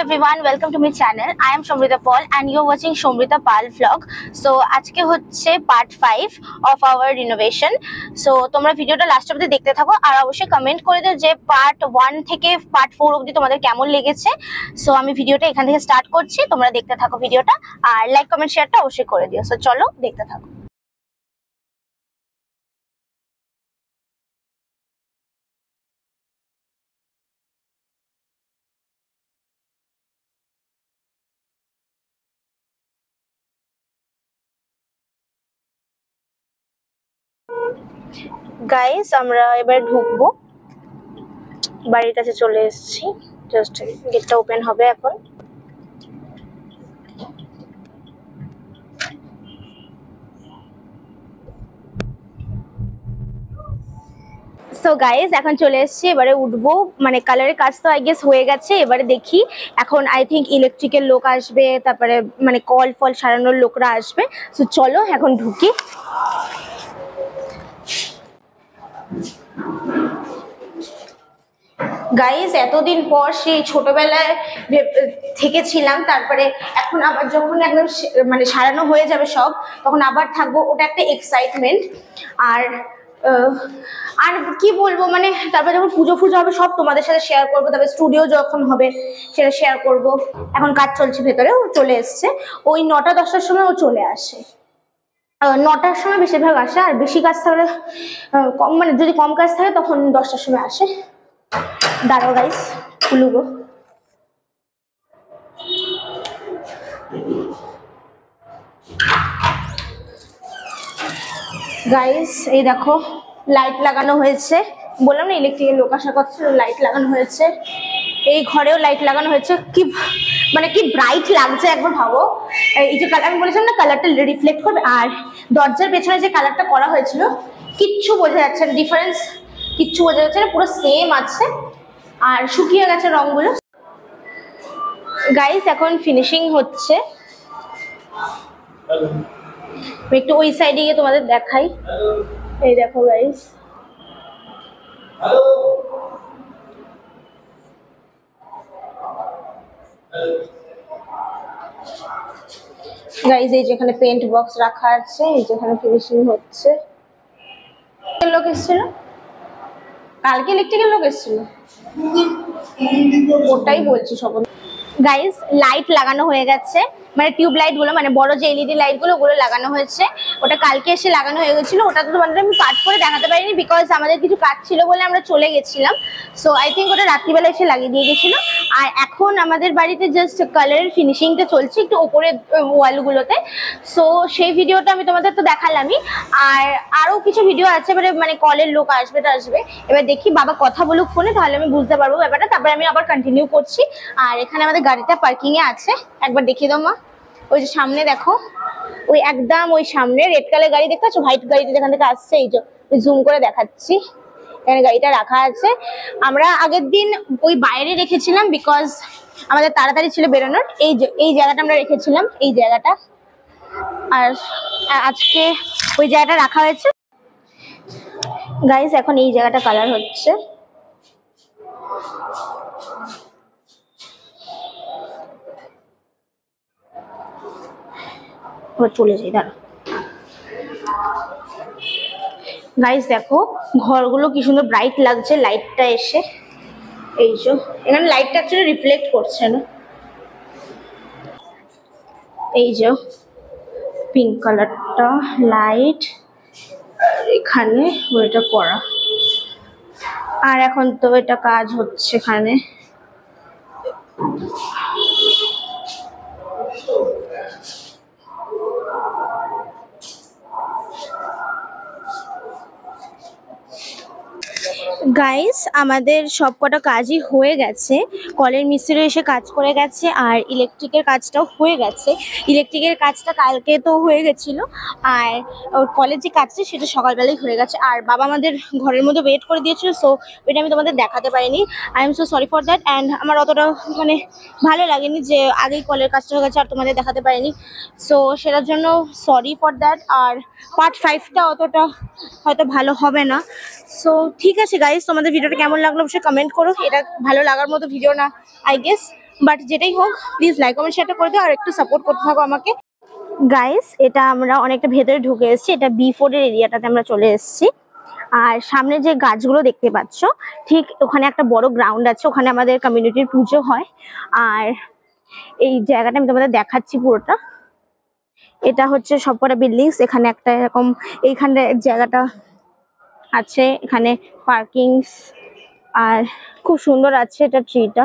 everyone, welcome to my channel. I am Somrita Paul and you are watching Somrita Pal vlog. So আজকে হচ্ছে part 5 of our renovation. So তোমরা ভিডিওটা last অবধি দেখতে থাকো আর অবশ্যই কমেন্ট করে দিও যে part 1 থেকে part 4 অবধি তোমাদের কেমন লেগেছে। সো আমি ভিডিওটা এখান থেকে স্টার্ট করছি, তোমরা দেখতে থাকো ভিডিওটা আর লাইক কমেন্ট শেয়ারটা অবশ্যই করে দিও। সো চলো দেখতে থাকো। গাইস আমরা এবার ঢুকবো, বাড়ির কাছে চলে এসেছি, জাস্ট গেটটা ওপেন হবে এখন। সো গাইস এখন চলে এসেছি, এবারে উঠবো, মানে কালারের কাজ তো আই গেস হয়ে গেছে, এবারে দেখি এখন আই থিঙ্ক ইলেকট্রিকের লোক আসবে, তারপরে মানে কল ফল সারানোর লোকরা আসবে। সো চলো এখন ঢুকি। গাইস এতদিন পর সেই ছোটবেলায় থেকে ছিলাম, তারপরে এখন আবার যখন একদম মানে সারানো হয়ে যাবে সব, তখন আবার থাকবো, ওটা একটা এক্সাইটমেন্ট। আর আর কি বলবো, মানে তারপরে যখন পুজো ফুজো হবে সব তোমাদের সাথে শেয়ার করবো, তারপরে স্টুডিও যখন হবে সেটা শেয়ার করব। এখন কাজ চলছে ভেতরে, ও চলে এসছে, ওই 9টা-10টার সময় ও চলে আসে। 9টার সময় বেশিরভাগ আসে, আর বেশি কাজ থাকলে কম, মানে যদি কম কাজ থাকে তখন 10টার সময় আসে। দাঁড়াও গাইস খুলবো। গাইস এই দেখো লাইট লাগানো হয়েছে, বললাম না ইলেকট্রিকের লোক আসার কথা, লাইট লাগানো হয়েছে, এই ঘরেও লাইট লাগানো হয়েছে। কি মানে কি ব্রাইট লাগছে একবার ভাবো। এই যে কালার আমি বলেছিলাম না কালারটা রিফ্লেক্ট করবে, আর দরজার পেছনে যে কালারটা করা হয়েছিল কিচ্ছু বোঝা যাচ্ছে না, ডিফারেন্স কিচ্ছু বোঝা যাচ্ছে না, পুরো সেম আছে, আর শুকিয়ে গেছে রংগুলো। গাইস এখন ফিনিশিং হচ্ছে, একটু ওই সাইডে গিয়ে তোমাদের দেখাই। এই দেখো গাইস, গাইস এই যেখানে পেন্ট বক্স রাখা আছে, এই যেখানে ফিনিশিং হচ্ছে। লোক এসেছিল কালকে, ইলেকট্রিকের লোক এসেছিল, ওটাই বলছি সব। গাইস লাইট লাগানো হয়ে গেছে, মানে টিউব লাইট গুলো, মানে বড় যে এলইডি লাইট গুলো, ওগুলো লাগানো হয়েছে। ওটা কালকে এসে লাগানো হয়ে গেছিল, ওটা তো তোমাদের আমি কাট করে দেখাতে পারিনি বিকজ আমাদের কিছু কাজ ছিল বলে আমরা চলে গেছিলাম। সো আই থিঙ্ক ওটা রাত্রিবেলা এসে লাগিয়ে দিয়ে গেছিল। আর এখন আমাদের বাড়িতে জাস্ট কালারের ফিনিশিংটা চলছে একটু ওপরে ওয়ালগুলোতে। সো সেই ভিডিওটা আমি তোমাদের তো দেখালামই, আর আরও কিছু ভিডিও আছে, মানে কলের লোক আসবে আসবে। এবার দেখি বাবা কথা বলুক ফোনে, তাহলে আমি বুঝতে পারবো ব্যাপারটা, তারপরে আমি আবার কন্টিনিউ করছি। আর এখানে আমাদের গাড়িটা পার্কিংয়ে আছে, একবার দেখিয়ে দাও মা। ওই যে সামনে দেখো, ওই একদম ওই সামনে রেড কালার গাড়ি দেখতে পাচ্ছ, হোয়াইট গাড়িটা যেখান থেকে আসছে, এই যে জুম করে দেখাচ্ছি, এখানে গাড়িটা রাখা আছে। আমরা আগের দিন ওই বাইরে রেখেছিলাম বিকজ আমাদের তাড়াতাড়ি ছিল বেরোনোর। এই জায়গাটা আমরা রেখেছিলাম, এই জায়গাটা, আর আজকে ওই জায়গাটা রাখা হয়েছে। গাইস এখন এই জায়গাটা কালার হচ্ছে। চলে যাই, দাঁড়া। গাইস দেখো ঘরগুলো কি সুন্দর ব্রাইট লাগছে লাইটটা এসে, এই যে এখানে লাইটটা অ্যাকচুয়ালি রিফ্লেক্ট করছে না, এই যে পিঙ্ক কালারটা লাইট এখানে ওইটা করা। আর এখন তো এটা কাজ হচ্ছে এখানে। গাইস আমাদের সব কটা কাজই হয়ে গেছে, কলের মিস্ত্রি এসে কাজ করে গেছে, আর ইলেকট্রিকের কাজটাও হয়ে গেছে। ইলেকট্রিকের কাজটা কালকে তো হয়ে গেছিলো, আর কলের যে কাজটা সেটা সকালবেলাই হয়ে গেছে। আর বাবা আমাদের ঘরের মধ্যে ওয়েট করে দিয়েছিল, সো ওইটা আমি তোমাদের দেখাতে পারিনি। I am so sorry for that. And আমার অতটা মানে ভালো লাগেনি যে আগেই কলের কাজটা হয়ে গেছে আর তোমাদের দেখাতে পারিনি, সো সেটার জন্য সরি ফর দ্যাট। আর পার্ট 5টা অতটা হয়তো ভালো হবে না। সো ঠিক আছে গাইস, তোমাদের ভিডিওটা কেমন লাগলো অবশ্যই কমেন্ট করো। এটা ভালো লাগার মতো ভিডিও না আই গেস। বাট যেটাই হোক প্লিজ লাইক কমেন্ট শেয়ারটা করে দিও আর একটু সাপোর্ট করতে থাকো আমাকে। গাইস এটা আমরা অনেকটা ভেতরে ঢুকে এসেছি, এটা B4 এর এরিয়াটাতে আমরা চলে এসেছি। আর সামনে যে গাছগুলো দেখতে পাচ্ছ ঠিক ওখানে একটা বড় গ্রাউন্ড আছে, ওখানে আমাদের কমিউনিটির পুজো হয়। আর এই জায়গাটা আমি তোমাদের দেখাচ্ছি পুরোটা। এটা হচ্ছে সবকটা বিল্ডিংস, এখানে একটা এরকম এইখানে জায়গাটা আছে, এখানে পার্কিংস আর খুব সুন্দর আছে এটা ট্রিটা।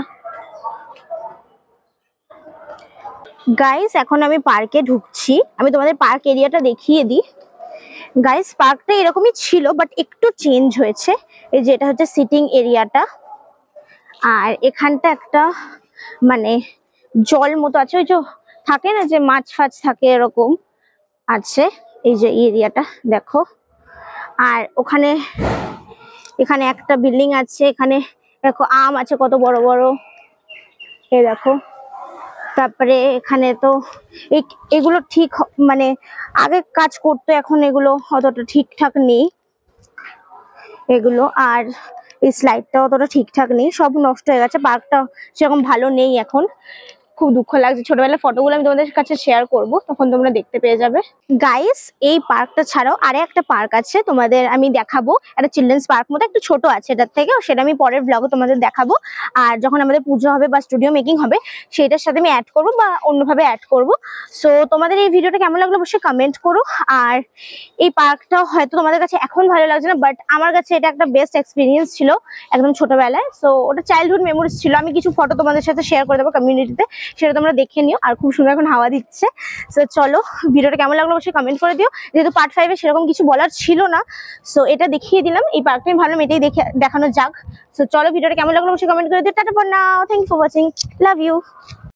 গাইস এখন আমি পার্কে ঢুকছি, আমি তোমাদের পার্ক এরিয়াটা দেখিয়ে দিই। গাইস পার্কটা এরকমই ছিল বাট একটু চেঞ্জ হয়েছে। এই যে এটা হচ্ছে সিটিং এরিয়াটা, আর এখানটা একটা মানে জল মতো আছে, ওই যে থাকে না যে মাছ ফাছ থাকে এরকম আছে। এই যে এরিয়াটা দেখো, আর ওখানে এখানে একটা বিল্ডিং আছে, এখানে দেখো আম আছে কত বড় বড়, এই দেখো। তারপরে এখানে তো এগুলো ঠিক মানে আগে কাজ করতো, এখন এগুলো অতটা ঠিকঠাক নেই এগুলো। আর এই স্লাইডটা অতটা ঠিকঠাক নেই, সব নষ্ট হয়ে গেছে, পার্কটা সেরকম ভালো নেই এখন। খুব দুঃখ লাগছে, ছোটবেলার ফটোগুলো আমি তোমাদের কাছে শেয়ার করব, তখন তোমরা দেখতে পেয়ে যাবে। গাইস এই পার্কটা ছাড়াও আরে একটা পার্ক আছে, তোমাদের আমি দেখাবো, একটা চিলড্রেন্স পার্ক মতো একটু ছোট আছে এটার থেকে, সেটা আমি পরের ব্লগে তোমাদের দেখাবো। আর যখন আমাদের পুজো হবে বা স্টুডিও মেকিং হবে সেটার সাথে আমি অ্যাড করবো বা অন্যভাবে অ্যাড করব। সো তোমাদের এই ভিডিওটা কেমন লাগলো অবশ্যই কমেন্ট করো। আর এই পার্কটা হয়তো তোমাদের কাছে এখন ভালো লাগছে না, বাট আমার কাছে এটা একটা বেস্ট এক্সপিরিয়েন্স ছিল একদম ছোটবেলায়। সো ওটা চাইল্ডহুড মেমোরিজ ছিল, আমি কিছু ফটো তোমাদের সাথে শেয়ার করে দেবো কমিউনিটিতে, সেটা তোমরা দেখে নিও। আর খুব সুন্দর এখন হাওয়া দিচ্ছে। সো চলো ভিডিওটা কেমন লাগলো অবশ্যই কমেন্ট করে দিও। যেহেতু পার্ট 5 সেরকম কিছু বলার ছিল না, সো এটা দেখিয়ে দিলাম, এই পার্কটা আমি ভাবলাম এটাই দেখানো যাক। সো চলো ভিডিওটা কেমন লাগলো অবশ্যই কমেন্ট করে দিও। Tata for now, thank you for watching, love you.